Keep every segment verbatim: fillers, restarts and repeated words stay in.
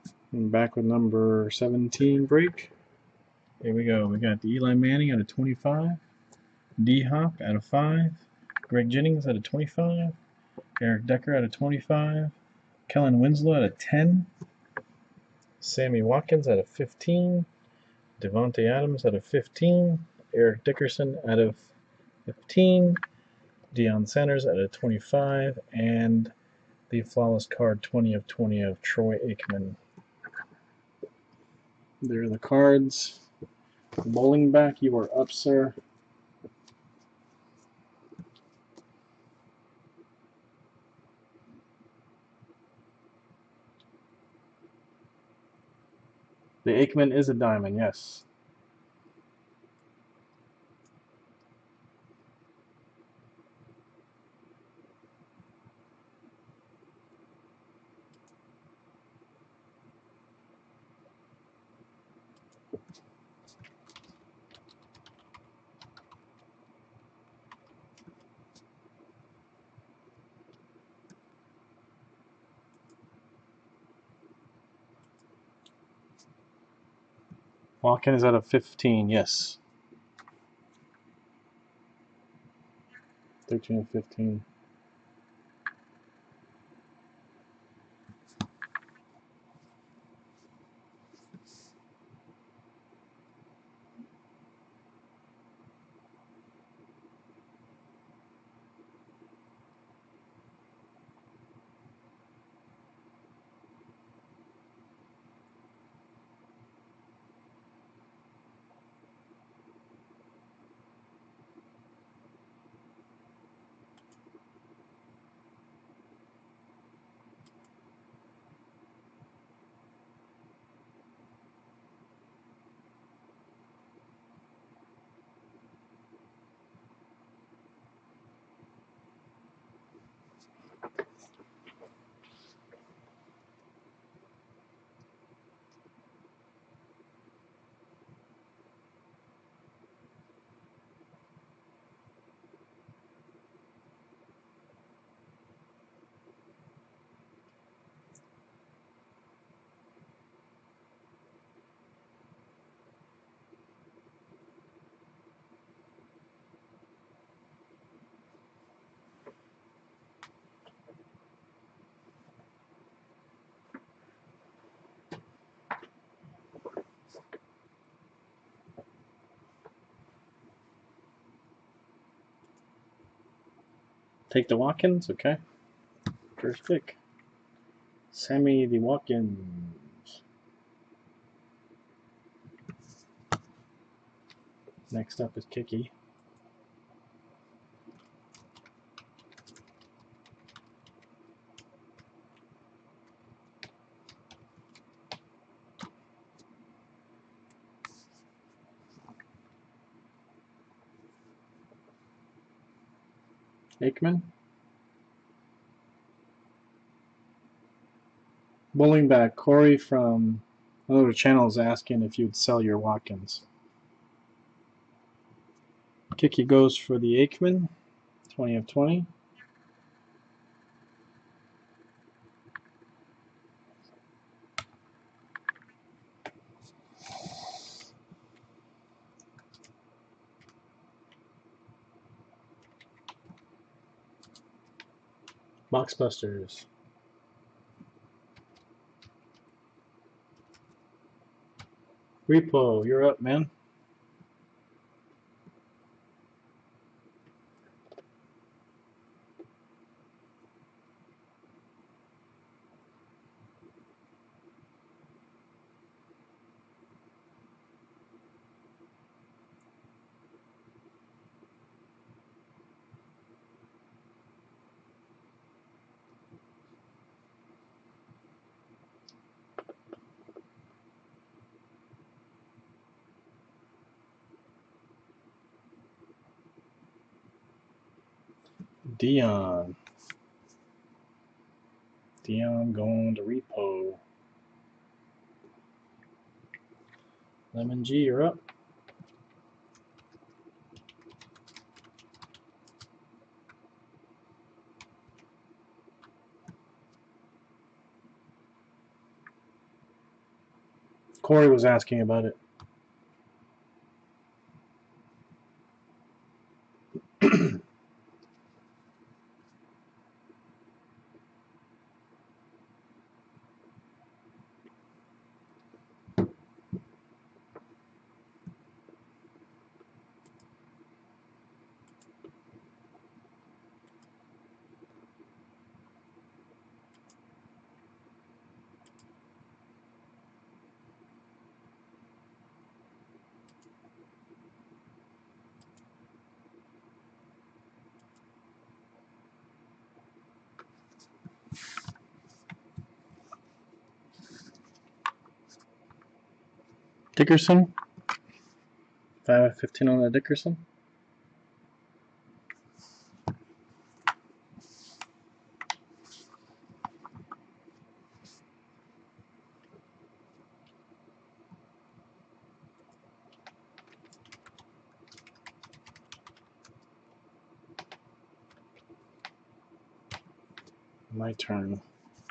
And back with number seventeen break. Here we go. We got the Eli Manning out of twenty-five, D Hop out of five, Greg Jennings out of twenty-five, Eric Decker out of twenty-five, Kellen Winslow out of ten, Sammy Watkins out of fifteen, Devontae Adams out of fifteen, Eric Dickerson out of fifteen, Deion Sanders out of twenty-five, and the flawless card twenty of twenty of Troy Aikman. There are the cards. Bowling back, you are up, sir. The Aikman is a diamond, yes. Watkins out of fifteen, yes. thirteen of fifteen. Take the Watkins, okay. First pick. Sammy the Watkins. Next up is Kiki. Aikman. Bowling back, Corey from another channel is asking if you'd sell your Watkins. Kiki goes for the Aikman, twenty of twenty. Boxbusters. Repo, you're up, man. Deion. Deion going to repo. Lemon G, you're up. Corey was asking about it. Dickerson. five out of fifteen on that Dickerson. My turn.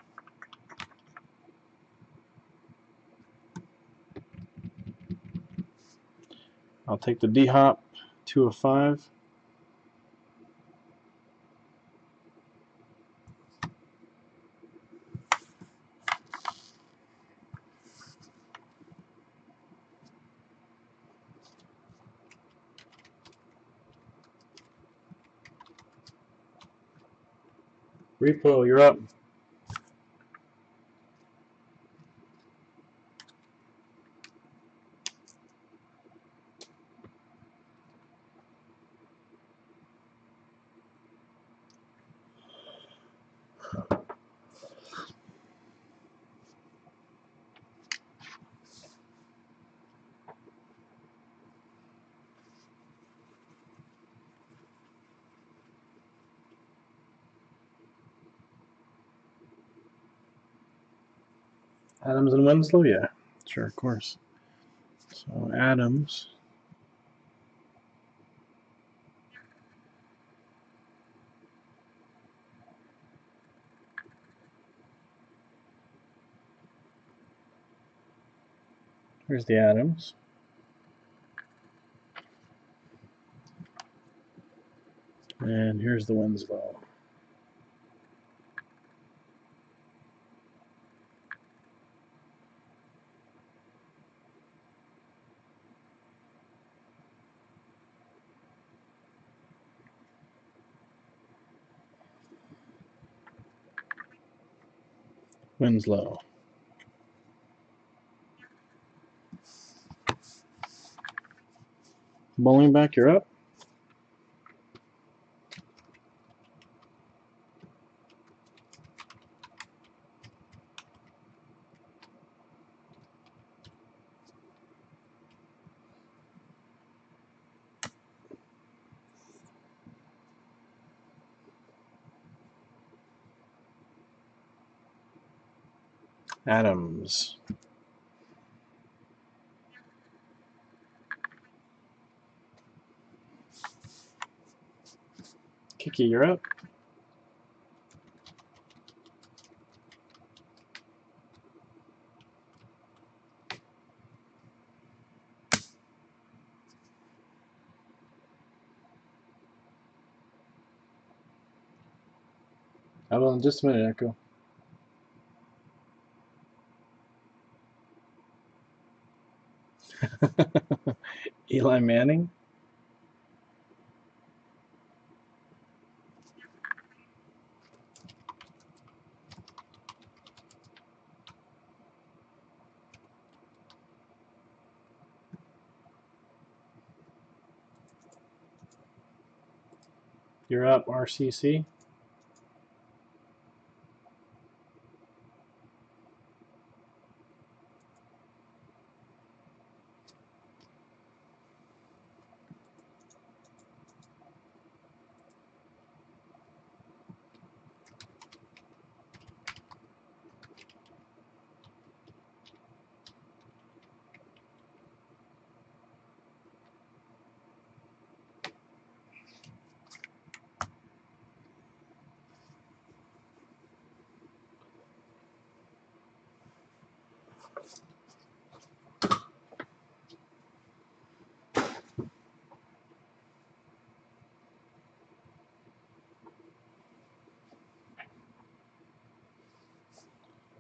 I'll take the D-Hop, two of five. Repo, you're up. Adams and Winslow, yeah, sure, of course. So Adams. Here's the Adams. And here's the Winslow. Winslow. Bowling back, you're up. Adams. Kiki, you're up. I will in just a minute, Echo. Eli Manning. You're up, R C C.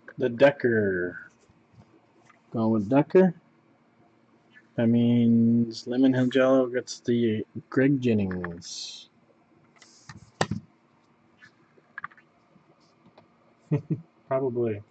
The Decker. Going with Decker. That means Lemon Hill Jello gets the Greg Jennings. Probably.